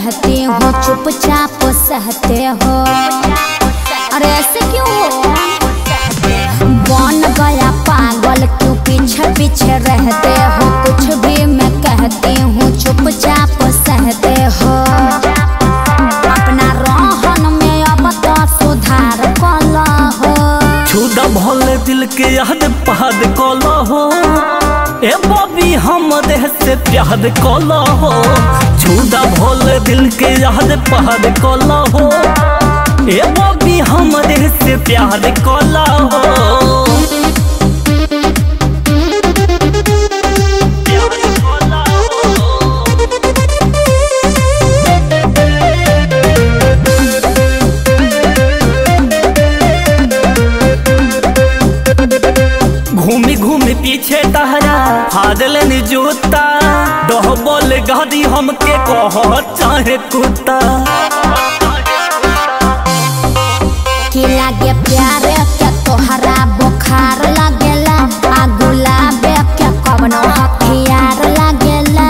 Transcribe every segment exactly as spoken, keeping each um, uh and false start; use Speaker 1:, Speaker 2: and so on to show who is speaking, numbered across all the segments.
Speaker 1: कहती हूँ चुपचाप सहते हो। अरे ऐसे क्यों बन गया पागल, क्यों पीछे पीछे रहते हो? कुछ भी मैं कहती हूँ चुपचाप सहते हो। अपना रहन में अब तो सुधार कला हो।
Speaker 2: छुदा भोले दिल के याद पहाड़ कला हो। ए बॉबी हम देह से प्यार कला हो। छुदा भोले दिल के याद पहाड़ कला हो। ए बॉबी हम देह से प्यार कला हो। घूमी घूमी पीछे तहरा फादल नी जूता, डहबल गाड़ी हमके कह चाहे कुत्ता।
Speaker 1: कि लागे प्यार के तोहरा बुखार लागेला, आ गुलाब के कवनो हथियार लागेला।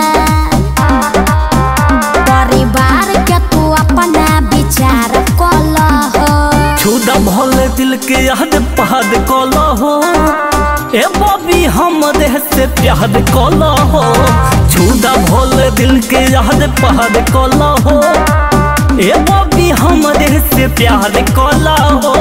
Speaker 1: परिवार के तू अपना विचार कला हो।
Speaker 2: छुदा भोले दिल के याद पहाड़ कला हो। ए बॉबी हम देह से प्यार कला हो। छुदा भोले दिल के याद पहाड़ कला हो। ए बॉबी हम देह से प्यार कला हो।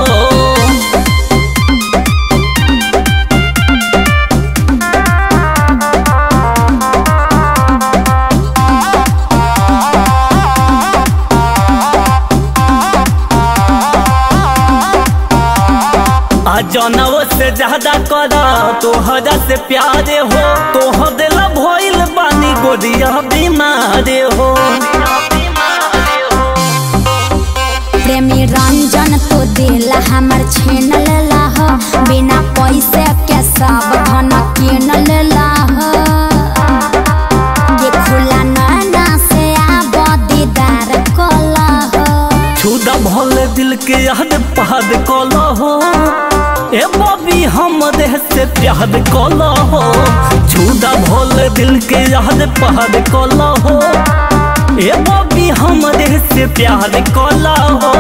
Speaker 2: जनव से ज्यादा करा तोहरा से प्यारे हो। तोह दिल भइल बानी गोदिया बीमारे हो।
Speaker 1: प्रेमी रंजन तो दिल हमर छीन लेला हो। बिना पैसे के सब धन कीन लेला हो। ये खुला नैना से आब दीदार कला हो।
Speaker 2: छुदा भोले दिल के याद पहाड़ कला हो। ए बॉबी हम देह से प्यार कला हो। छुदा भोले दिल के याद पहाड़ कला हो। ए बॉबी हम देह से प्यार कला हो।